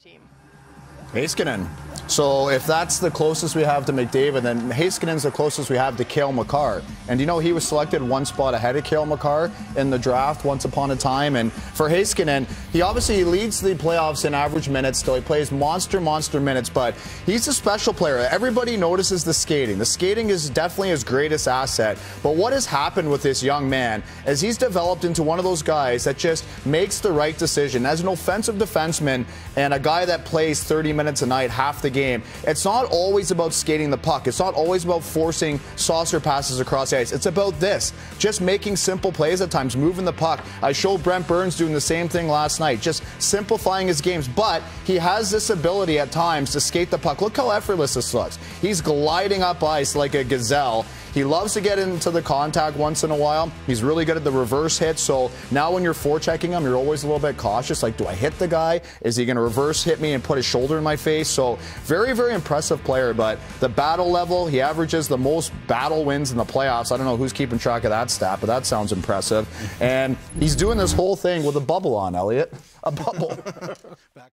team. Heiskanen. So if that's the closest we have to McDavid, then Heiskanen's the closest we have to Cale Makar. And you know, he was selected one spot ahead of Cale Makar in the draft once upon a time. And for Heiskanen, he obviously leads the playoffs in average minutes still. He plays monster minutes, but he's a special player. Everybody notices the skating. The skating is definitely his greatest asset. But what has happened with this young man is he's developed into one of those guys that just makes the right decision. As an offensive defenseman and a guy that plays 30 minutes a night, half the game, it's not always about skating the puck. It's not always about forcing saucer passes across the ice. It's about this, just making simple plays at times, moving the puck. I showed Brent Burns doing the same thing last night, just simplifying his games, but he has this ability at times to skate the puck. Look how effortless this looks. He's gliding up ice like a gazelle. He loves to get into the contact once in a while. He's really good at the reverse hit. So now when you're forechecking him, you're always a little bit cautious. Like, do I hit the guy? Is he going to reverse hit me and put his shoulder in my face? So very impressive player. But the battle level, he averages the most battle wins in the playoffs. I don't know who's keeping track of that stat, but that sounds impressive. And he's doing this whole thing with a bubble on, Elliot. A bubble.